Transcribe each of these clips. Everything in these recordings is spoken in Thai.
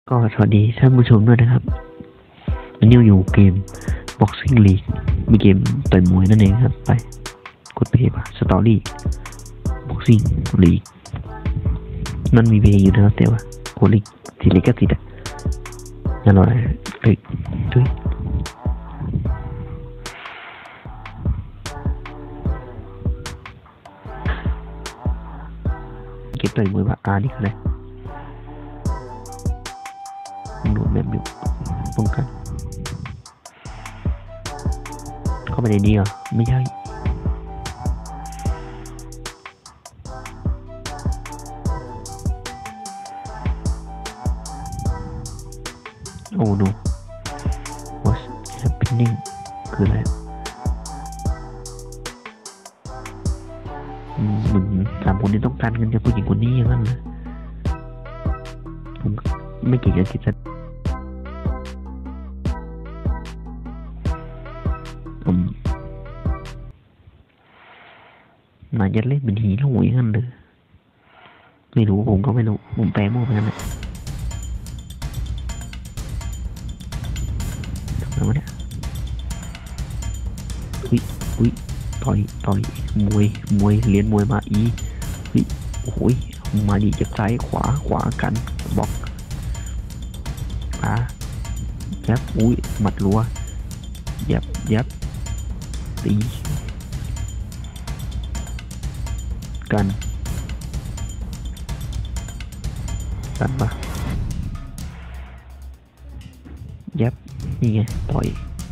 ก็สวัสดีท่านผู้ชมด้วยนะครับวันนี้อยู่เกม Boxing League มีเกมต่อยมวยนั่นเองครับไปกดเพลย์ป่ะ Story Boxing League นั่นมีเพลงอยู่นะครับแต่ว่าโคลิกสิลิกติดนั่นอะไรเฮ้ยด้วยเก็บต่อยมวยว่านี่คืออะไรดูแบบอยู่ป้องกันเข้าไปในนี้เหรอไม่ใช่โอ้ no what's happening คืออะไรเหมือนสามคนนี้ต้องการเงินจากผู้หญิงคนนี้อย่างนั้นเลยผมไม่เก่งกับจิตนายจะเล่นเป็นฮีโร่อย่างนั้นเลยไม่รู้ผมก็ไม่รู้ผมแปลมั่วไปงั้นแหละทำไมวะเนี่ยอุ้ยต่อยมวยเรียนมวยมาโอ้ยมาดีจากซ้ายขวากันบอกยับหมัดรัวยับตีกันปะยับนี่ไงต่อย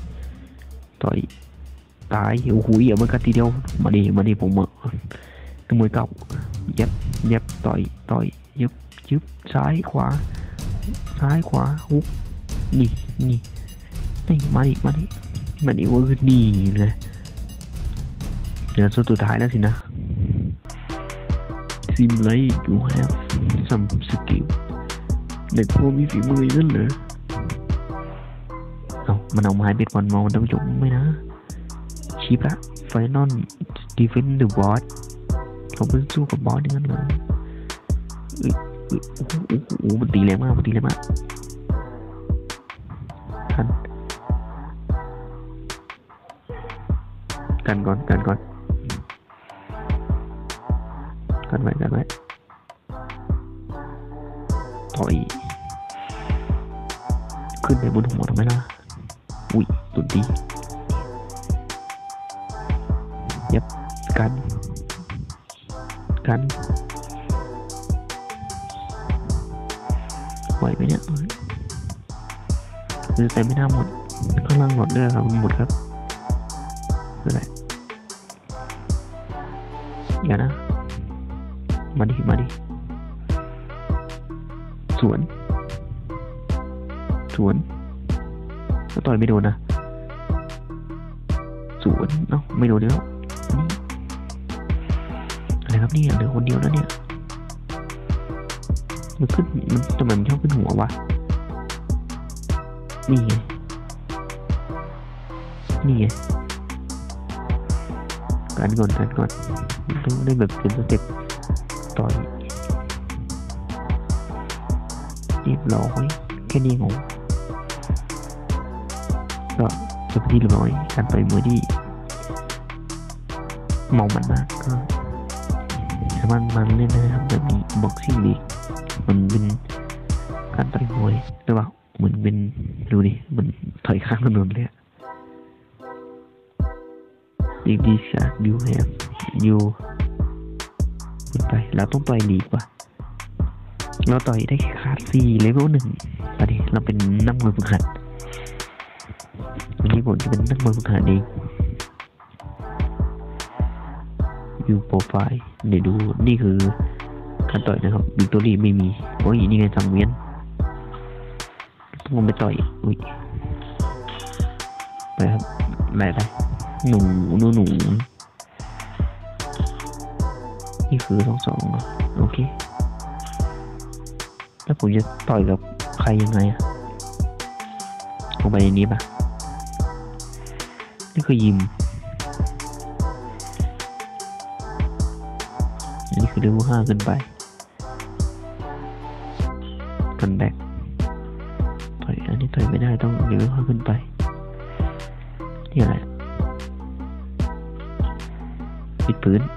ตายโอ้โหอย่ามากัดทีเดียวมาดิผมตัวมวยเก่ายับต่อยยึบซ้ายขวาฮุกนี่มาดิว่านี่เลยเดี๋ยวสุดท้ายแล้วสินะSeem like you have some skill เด็กพวกมีฝีมือนั่นเหรอมันเอาไม้เบสบอลมาท่านผู้ชมไม่นะชีพละไฟนอลดีเฟนเดอร์บอสเขาไปสู้กับบอสอย่างนั้นเหรอโอ้มันตีแรงมากกันก่อนกันไว้ถอยขึ้นไปบนหัวทำไมล่ะตุ่นดียับกันไหวไหมเนี่ยหรือแต่ไม่น่าหมดข้างล่างหมดเลยครับหมดครับคืออะไรอย่านะมาดิสวนก็ต่อยไม่โดนนะสวนไม่โดนเดียวนี่อะไรครับนี่เหลือคนเดียวแล้วเนี่ยมันขึ้นมันทำไมมันชอบขึ้นหัววะนี่ไงการก่อนต้องได้แบบเป็นสเต็ปต่อยเรียบร้อยแค่นี้งงก็จบที่เรียบร้อยการต่อยมวยที่เมามันมากก็สามารถมาเล่นได้ครับแบบนี้ Boxing League มันเป็นการต่อยมวยหรือเปล่าเหมือนเป็นดูดิมันถอยข้างถนนเลยดีค่ะบิวแฮมยูไปแล้วต้องต่อยดีกว่าเราต่อยได้คลาส4เลเวล1ไปดิเราเป็นนักมวยฝึกหัดวันนี้ผมจะเป็นนักมวยฝึกหัดเองวิวโปรไฟล์เดี๋ยวดูนี่คือการต่อยนะครับวิกตอรี่ไม่มีนี่ไงสังเวียนต้องไปต่อยไปครับอะไรหนูนี่คือ2-2โอเคแล้วผมจะต่อยกับใครยังไงลงไปในนี้ป่ะนี่คือยิมอันนี้คือเลเวล5ขึ้นไปกันแบกต่อยไม่ได้ต้องเลเวลขึ้นไปนี่อะไรปิดพื้น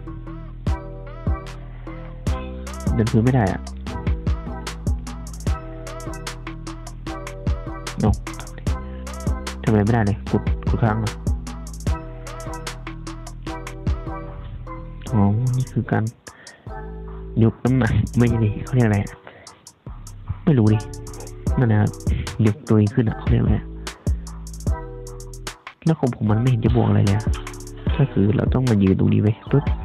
เดินพื้นไม่ได้อะโน้ทำอะไรไม่ได้เลยกดค้างอ่ะอ๋อนี่คือการยกน้ำหนักไม่ใช่ดิเขาเรียกอะไรไม่รู้ดินั่นนะครับยกตัวเองขึ้นอ่ะเขาเรียกอะไรแล้วของผมมันไม่เห็นจะบวกอะไรเลยก็คือเราต้องมายืนตรงนี้ไว้ปึ๊บ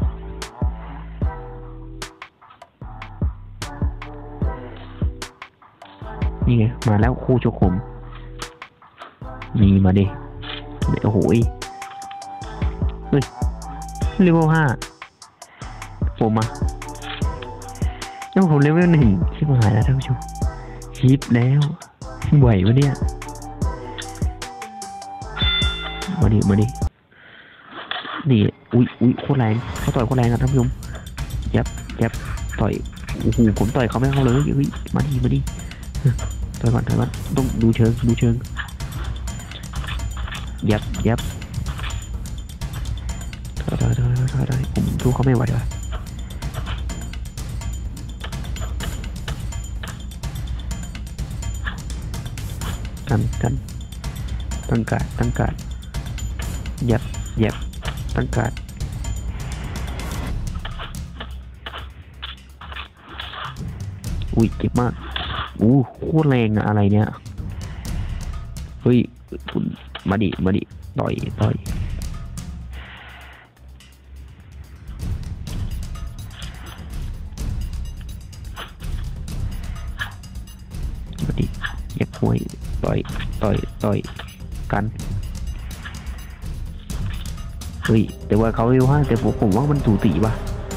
นี่ไงมาแล้วคู่โชกผมมีมาดิโอ้โหเฮ้ยเลเวล5ผมแล้วผมเลเวล1ชิบหายแล้วท่านผู้ชมชิปแล้วไหววะเนี่ยมาดินี่อุ้ยโคตรแรงเขาต่อยโคตรแรงอะท่านผู้ชมยับต่อยโอ้โหผมต่อยเขาไม่เข้าเลยเฮ้ยมาดิต่อยก่อนต้องดูเชิงยับถอยผมสู้เขาไม่ไหวว่ะกันตั้งการยับตั้งการอุ้ยเจ็บมากโคตรแรงอะอะไรเนี่ยเฮ้ยมาดิต่อยมาดิยับห้วยต่อยกันเฮ้ยแต่ว่าเขาเร็วฮะแต่ผมว่ามันสูสีป่ะ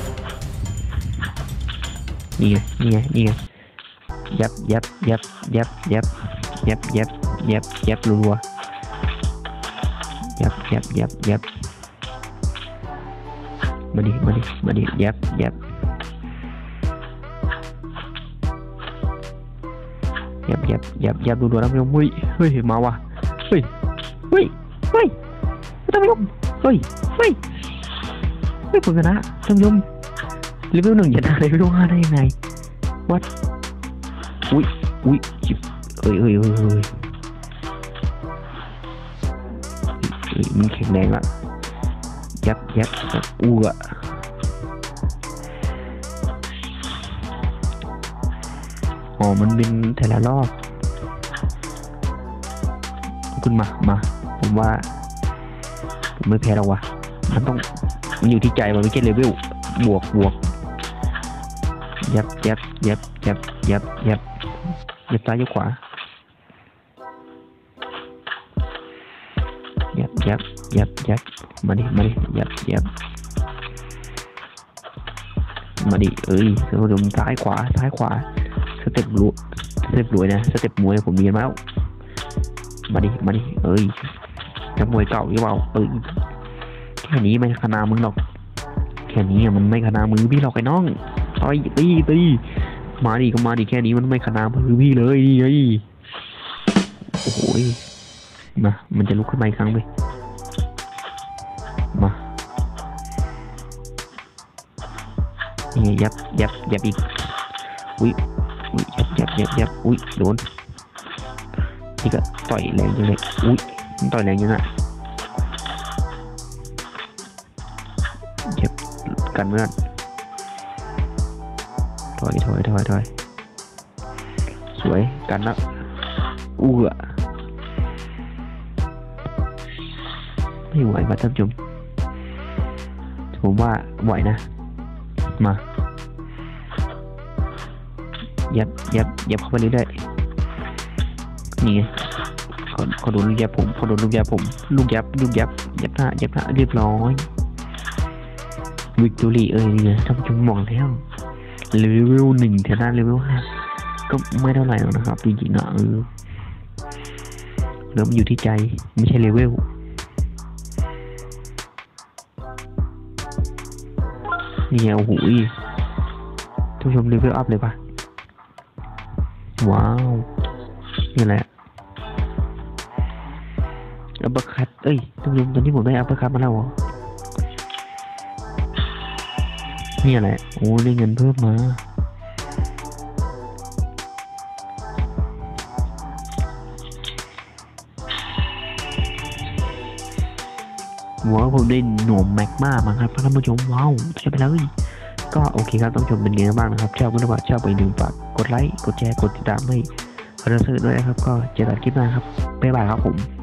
นี่ไงยับรัวยับมาดิยับรัวๆนะพี่น้องเฮ้ยมาว่ะเฮ้ยท่านผู้ชมเฮ้ยผมชนะท่านผู้ชมเลเวล1ชนะเลเวล5ได้ยังไงวัดอุ้ยจิบเฮ้ยมันแข็งแรงละยับอะอ๋อมันเป็นแต่ละรอบขึ้นมาผมว่าผมไม่แพ้หรอกวะมันอยู่ที่ใจมันไม่ใช่เลเวลบวกยับซ้ายยกขวายับมาดิยับมาดิเราดมซ้ายขวาสเต็ปรวยนะสเต็ปมวยผมเรียนมาแล้วมาดิจะมวยเก่าหรือเปล่าแค่นี้ไม่ขนามึงหรอกแค่นี้มันไม่ขนามือพี่หรอกไอ้น้องต่อยตีมาดิแค่นี้มันไม่ขนามือพี่เลยโอ้โหมันจะลุกขึ้นมาอีกครั้งไหมมานี่ยับอีกอุ้ยยับอุ้ยโดนนี่ก็ต่อยแรงจังเลยอุ้ยมันต่อยแรงยังไงกันเมื่อถอยสวยกันแล้วไม่ไหวมาท่านผู้ชมผมว่าไหวนะมายับเข้าไปเรื่อยๆนี่ไงเขาโดนลูกยับผมลูกยับหน้าเรียบร้อยวิกตอรี่เนี่ยท่านผู้ชมมองแล้วเลเวล1ชนะเลเวล5ก็ไม่เท่าไหร่หรอกนะครับจริงๆเริ่มอยู่ที่ใจไม่ใช่เลเวลนี่โอ้โหท่านผู้ชมเลเวลอัพเลยปะว้าวนี่แหละอัปเปอร์คัตเอ้ยท่านผู้ชมตอนนี้ผมได้อัปเปอร์คัตมาแล้วเหรอนี่อะไรโอ้ได้เงินเพิ่มมาหัวผมได้หน่วมแม็กมามาครับท่านผู้ชมว้าวใช่ไปแล้วก็โอเคครับต้องชมเป็นไงบ้างนะครับชอบก็ถ้าชอบไปหนึ่งฝากกดไลค์กดแชร์กดติดตามให้เราเสนอด้วยนะครับก็เจอกันคลิปหน้าครับบ๊ายบายครับผม